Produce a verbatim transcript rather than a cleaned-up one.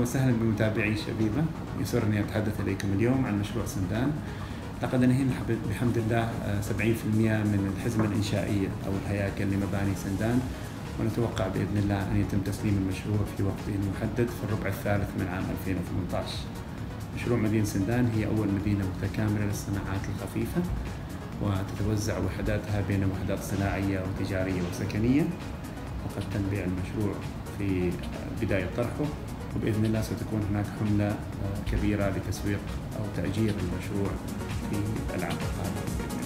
وسهلا بمتابعي شبيبة. يسرني أتحدث إليكم اليوم عن مشروع سندان. لقد أنهينا بحمد الله سبعين بالمئة من الحزمة الإنشائية أو الهياكل لمباني سندان، ونتوقع بإذن الله أن يتم تسليم المشروع في وقته المحدد في الربع الثالث من عام ألفين وثمانية عشر. مشروع مدينة سندان هي أول مدينة متكاملة للصناعات الخفيفة، وتتوزع وحداتها بين وحدات صناعية وتجارية وسكنية. وقد تم بيع المشروع في بداية طرحه، وبإذن الله ستكون هناك حملة كبيرة لتسويق أو تأجير المشروع في العام القادم.